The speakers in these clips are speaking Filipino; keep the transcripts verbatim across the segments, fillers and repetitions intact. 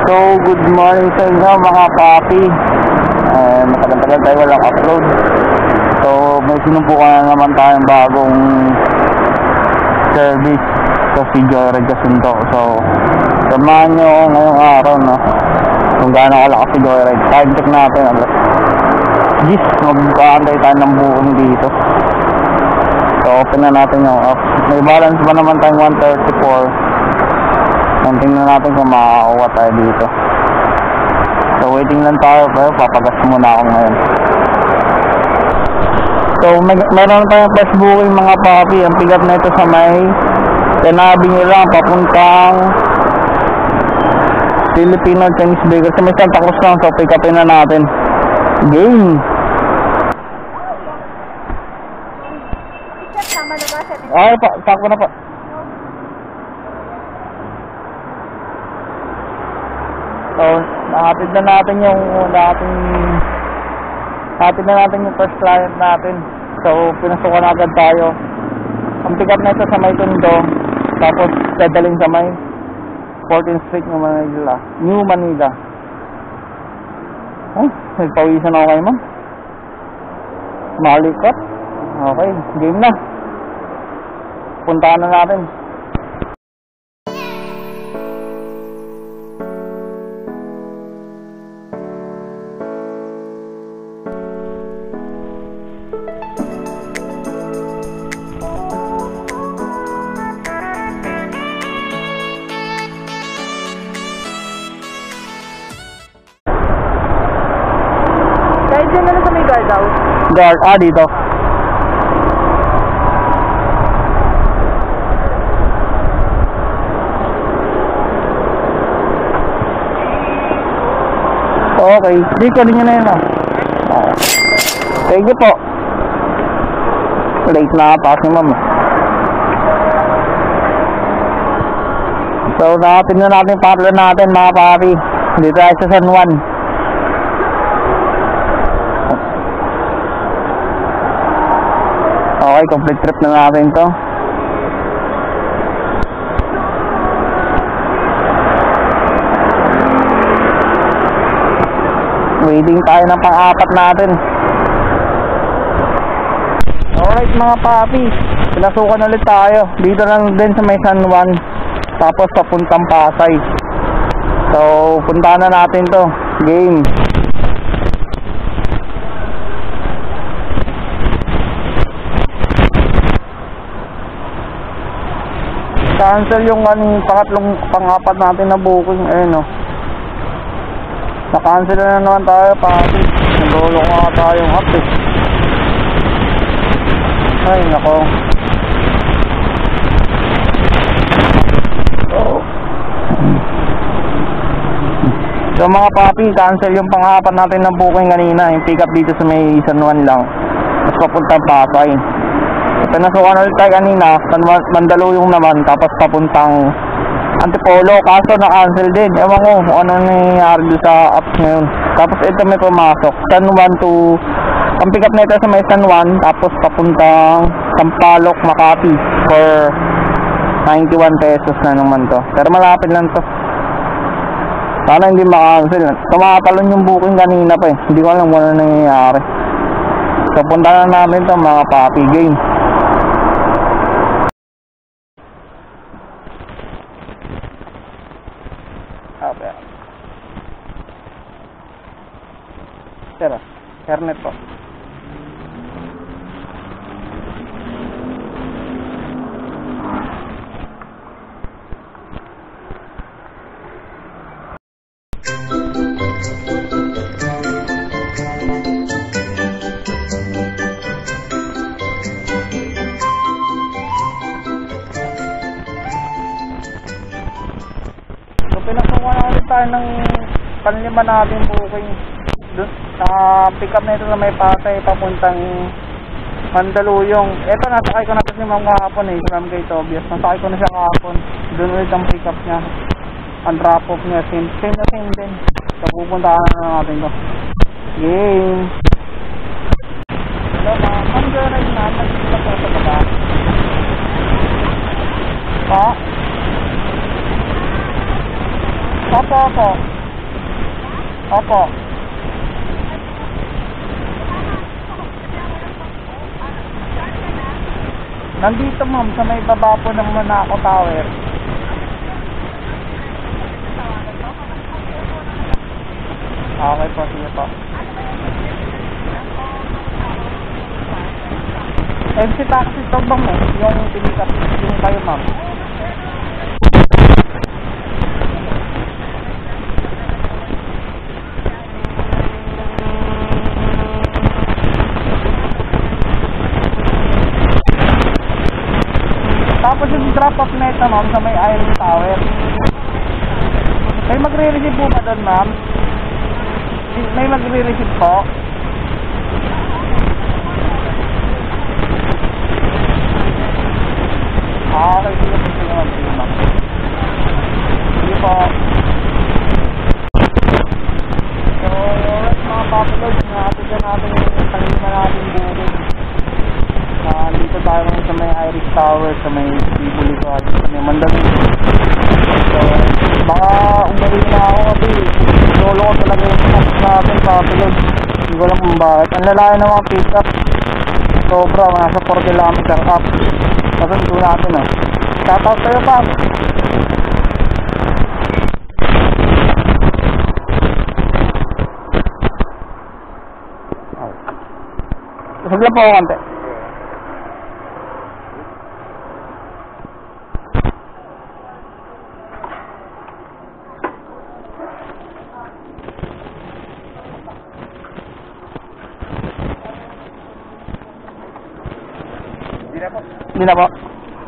So, good morning sa inyo mga papi. Eh, matagal-tagal tayo walang upload. So, may sinumpukan na naman tayong bagong service. So, si Joyride kasunto. So, samahan nyo ngayong araw, no? Kung gaano kalakas si Joyride. Time check natin. Gis, mag-aantay tayo ng buong dito. So, open na natin yung off. May balance pa naman tayong one thirty-four. Tingnan natin kung makakakuha tayo dito. So waiting lang tayo, pero papagas muna ako ngayon. So may, meron tayong first booking mga papi. Ang pick up na ito sa may tinabi nyo lang papuntang Filipino Chinese Baker sa may Santa Cruz lang. So pick upin na natin. Game! Ay pa, sakto na pa. So, nakatid na natin yung dating nakatid na natin yung first client natin. So, pinasukan agad tayo. Ang pick up na ito sa may Tondo. Tapos, dadalhin sa may fourteenth Street New Manila. New Manila. Ay, nagpawisan ako kayo, ma'am. Malikot. Okay, game na. Puntahan na natin. Guys, yun na sa may guard house. Guard, ah, dito. Okay, di ko rin nyo na yun, ah. Okay. Thank you po. Late na pass ni ma'am. So, nakapin na natin yung partner natin mga papi. Dito tayo sa San Juan. Okay, complete trip na natin to. Waiting tayo ng pang-apat natin. Alright mga papi, pinasukan ulit tayo. Dito lang din sa may San Juan. Tapos papuntang Pasay. So, puntahan na natin to. Game. Cancel yung ano, pangatlong pang-apat natin na booking. Ayun o. Na-cancel na naman tayo, papi. Nagulong nga tayong up eh. Ay, nako. Oh. So mga papi, cancel yung pang-apat natin na booking kanina. Yung pick up dito sa may San Juan lang. Tapos papuntang Pasay. Pinasukan ulit tayo kanina, Mandaluyong naman, tapos papuntang Antipolo, kaso na-cancel din. Ewan ko kung ano nangyayari sa apps ngayon. Tapos ito may pumasok, San Juan to, ang pick up nito sa may San Juan, tapos papuntang Sampaloc, Makati for ninety-one pesos na naman to. Pero malapit lang to. Sana hindi maka-cancel. Tumatalon yung booking kanina pa eh. Hindi ko alam kung ano nangyayari. So punta na namin to mga papi. Game. Okay. Tara, hernet po. Pinasukan na ulit tayo ng panlima natin booking doon sa pick up na ito na may Pasay papuntang Mandaluyong. Ito nasakay ko na ito si ma'am kahapon eh, from kay Tobias. Nasakay ko na siya kahapon. Doon ulit ang pick up niya. Ang drop off niya same, same na same din. So pupuntahan na natin to. Game. Hello ma'am, ma'am Joyride na nagpila po sa baba. Pa? Opo, opo. Opo. Nandito ma'am, sa may baba po ng Monaco Tower. Okay po, sige po. M C taxi to bang eh, yung pinikat yung kayo ma'am. Tapos yung drop off na ito ma'am sa may Iron Tower. May magre-receive po ba doon ma'am? May magre-receive po? Ah, okay, sige po, sige ma'am, sige ma'am. Sige po. So, alright mga papalods, nakapit na natin yung kanina natin buhay. Uh, dito tayo sa may Irish Tower, sa may Tivoli ko, at sa may Magandang. So, baka umuwi na ako kasi lolo ko talaga yung stop natin papalods. Hindi ko alam kung bakit. Ang lalaki ng mga pick up. Sobra, nasa four kilometer up. Pasundo natin oh. Shoutout sa'yo pa. Sagla po ako kante. Hindi na po.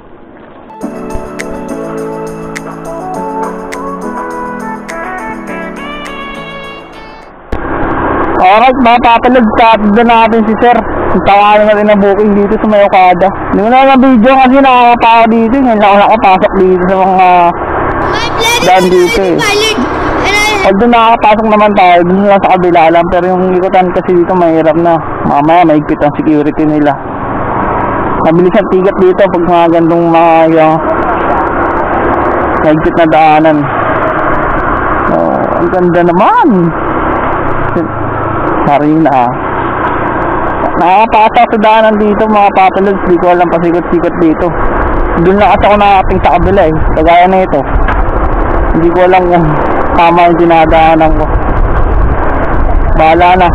Alright mga papalag, kapag na natin si sir. Tawanan na rin na booking dito sa may Okada. Hindi mo na yung video kasi nakakapa ako dito. Ngayon ako nakapasok dito sa mga daan dito eh. Although nakakapasok naman tayo, dun lang sa kabila lang. Pero yung likutan kasi dito mahirap na. Mamaya mahigpit ang security nila. Mabilis ang tigat dito pag mga gandong mga yung mahigpit na daanan. Oh, ang ganda naman. Sorry na ah. Nakakapasok sa daanan dito mga papalods. Di ko alam pasikot-sikot dito. Doon na kasi ako nakating sa kabila eh. Kagaya na ito. Hindi ko alam kung tama yung dinadaanan ko. Bahala na.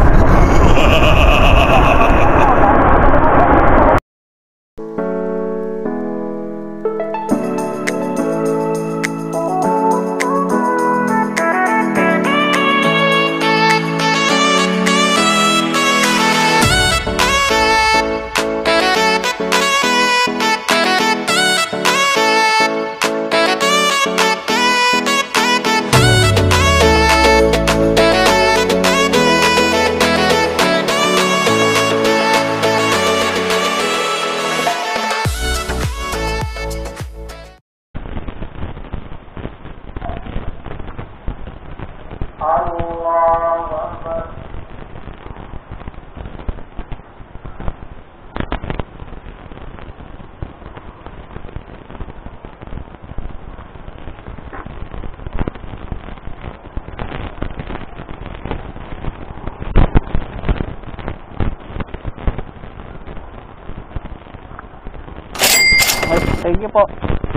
Thank you po.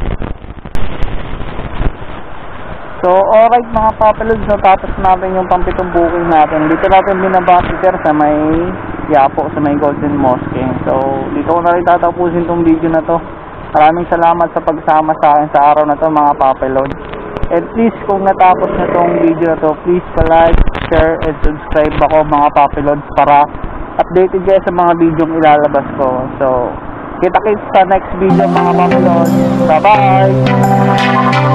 So, alright mga papalods, natapos natin yung pampitong booking natin. Dito natin binaba si sir sa may Yapo, sa may Golden Mosque. So, dito ko na rin tatapusin tong video na to. Maraming salamat sa pagsama sa akin sa araw na to mga papalods. And please, kung natapos na tong video na to, please pa-like, share, and subscribe ako mga papalods para updated kayo sa mga video ilalabas ko. So, kita-kits sa next video mga papalods. Bye-bye!